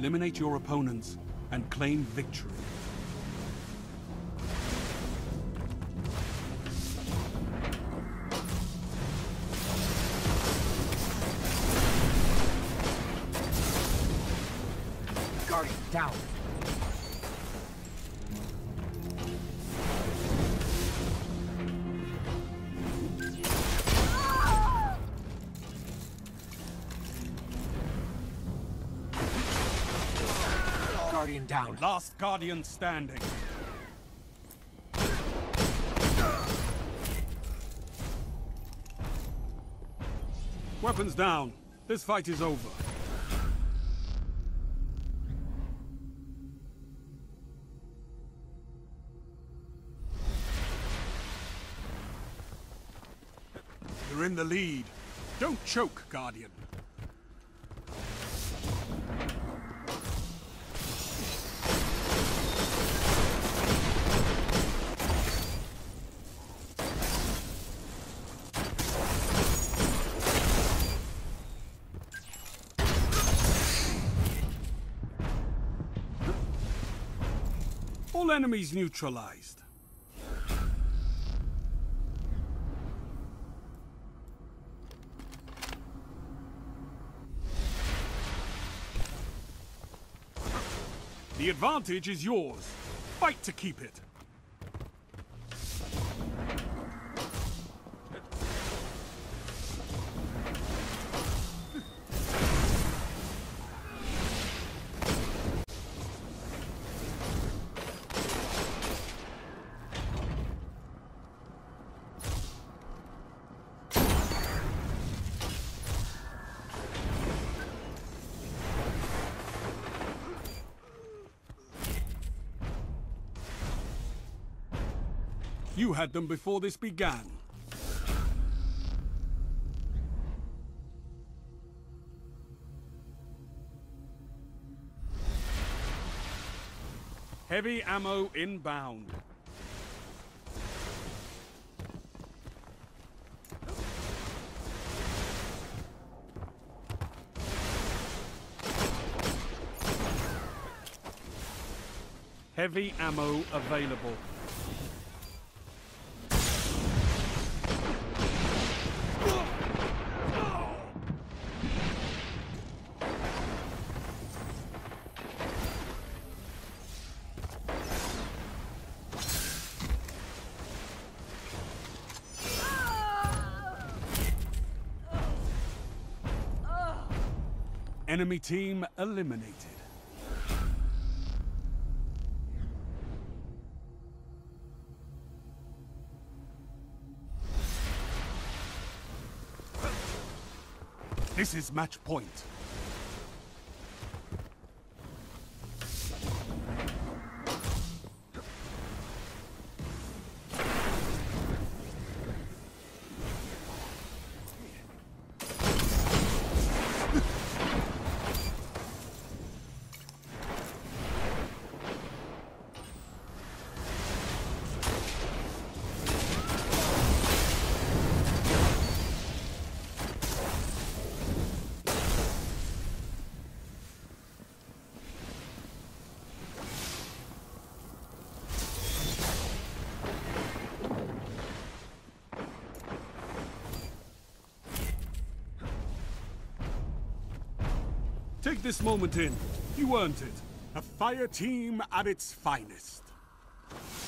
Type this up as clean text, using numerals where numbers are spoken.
eliminate your opponents and claim victory. Guardian down. Guardian down. Last Guardian standing. Weapons down. This fight is over. You're in the lead. Don't choke, Guardian. All enemies neutralized. The advantage is yours. Fight to keep it. You had them before this began. Heavy ammo inbound. Heavy ammo available. Enemy team eliminated. This is match point. Take this moment in. You earned it. A fire team at its finest.